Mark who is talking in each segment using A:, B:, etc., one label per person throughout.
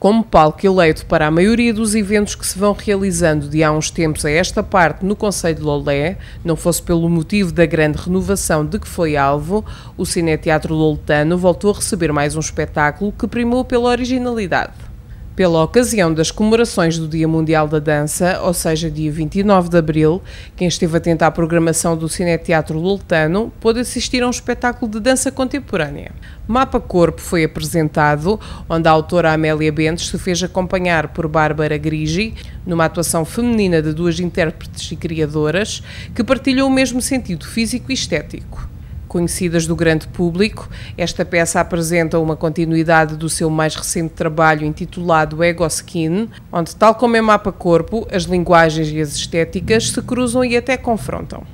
A: como palco eleito para a maioria dos eventos que se vão realizando de há uns tempos a esta parte no concelho de Lolé, não fosse pelo motivo da grande renovação de que foi alvo, o Cineteatro Loletano voltou a receber mais um espetáculo que primou pela originalidade. Pela ocasião das comemorações do Dia Mundial da Dança, ou seja, dia 29 de abril, quem esteve atento à programação do Cineteatro Loletano pôde assistir a um espetáculo de dança contemporânea. Mapa Corpo foi apresentado, onde a autora Amélia Bentes se fez acompanhar por Bárbara Grigi, numa atuação feminina de duas intérpretes e criadoras, que partilham o mesmo sentido físico e estético. Conhecidas do grande público, esta peça apresenta uma continuidade do seu mais recente trabalho intitulado Ego Skin, onde, tal como em Mapa Corpo, as linguagens e as estéticas se cruzam e até confrontam.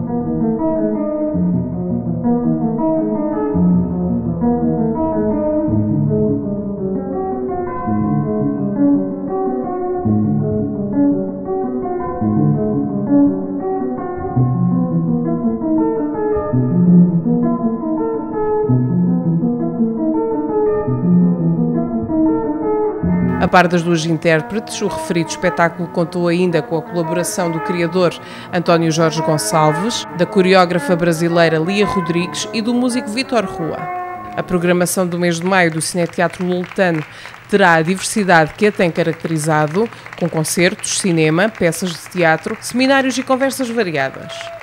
A: A par das duas intérpretes, o referido espetáculo contou ainda com a colaboração do criador António Jorge Gonçalves, da coreógrafa brasileira Lia Rodrigues e do músico Vítor Rua. A programação do mês de maio do Cineteatro Loletano terá a diversidade que a tem caracterizado, com concertos, cinema, peças de teatro, seminários e conversas variadas.